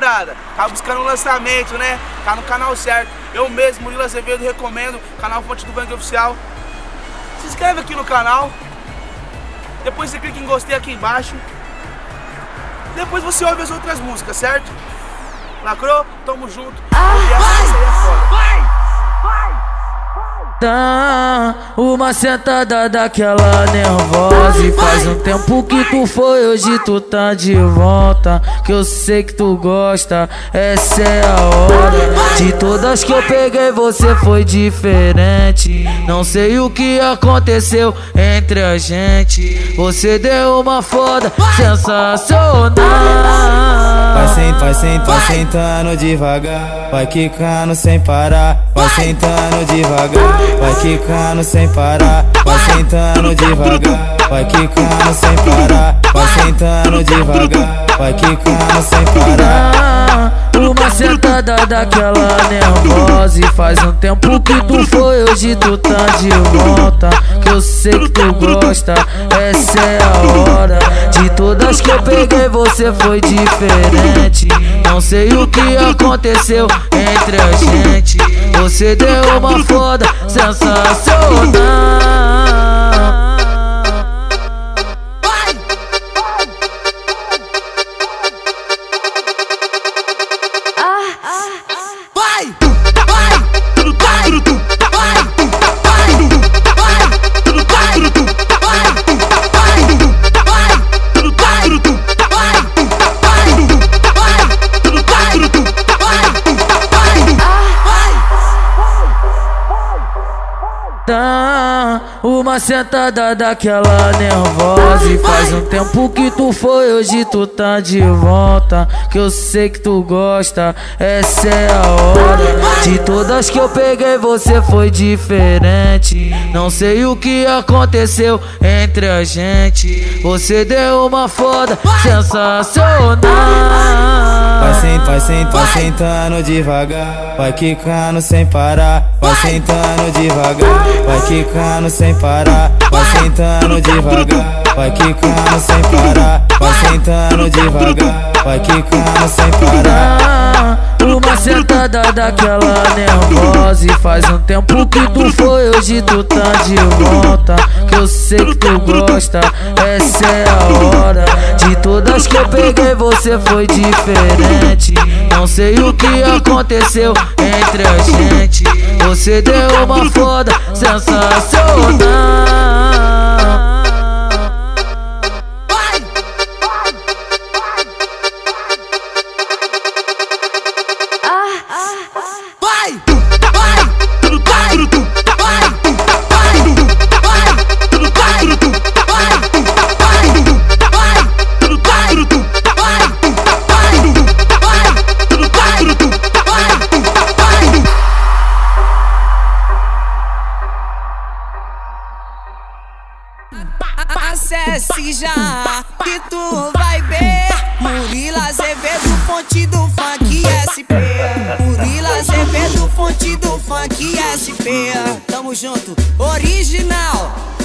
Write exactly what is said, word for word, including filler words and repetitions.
rapaziada, tá buscando um lançamento, né? Tá no canal certo. Eu mesmo, Murilo Azevedo, recomendo. Canal Fonte do Bang Oficial. Se inscreve aqui no canal. Depois você clica em gostei aqui embaixo. Depois você ouve as outras músicas, certo? Lacrou? Tamo junto. Ah, e essa aí é foda. Vai! Vai! Dá uma sentada daquela nervosa. E faz um tempo que tu foi, hoje tu tá de volta. Que eu sei que tu gosta, essa é a hora. De todas que eu peguei você foi diferente. Não sei o que aconteceu entre a gente. Você deu uma foda sensacional. Vai sentando, vai sentando, vai sentando devagar. Vai quicando sem parar. Vai sentando devagar. Vai quicando sem parar. Vai sentando devagar. Vai quicando sem parar. Vai sentando devagar. Vai quicando sem parar. Uma sentada daquela nervosa. E faz um tempo que tu foi, hoje tu tá de volta. Que eu sei que tu gosta, essa é a hora. De todas que eu peguei você foi diferente. Não sei o que aconteceu entre a gente. Você deu uma foda sensacional. Dá uma sentada daquela nervosa. E faz um tempo que tu foi, hoje tu tá de volta. Que eu sei que tu gosta, essa é a hora. De todas que eu peguei você foi diferente. Não sei o que aconteceu entre a gente. Você deu uma foda sensacional. Vai sentando, vai sentando, vai sentando devagar. Vai quicando sem parar. Vai sentando devagar. Vai quicando sem parar. Vai sentando devagar. Vai quicando sem parar. Vai sentando devagar. Vai quicando sem parar. Uma sentada daquela nervosa. E faz um tempo que tu foi, hoje tu tá de volta. Que eu sei que tu gosta, essa é a hora. De todas que eu peguei você foi diferente. Não sei o que aconteceu entre a gente. Você deu uma foda sensacional. Acesse já que tu vai ver Murilo Azevedo, fonte do funk S P. Murilo Azevedo, fonte do funk S P. Tamo junto, original.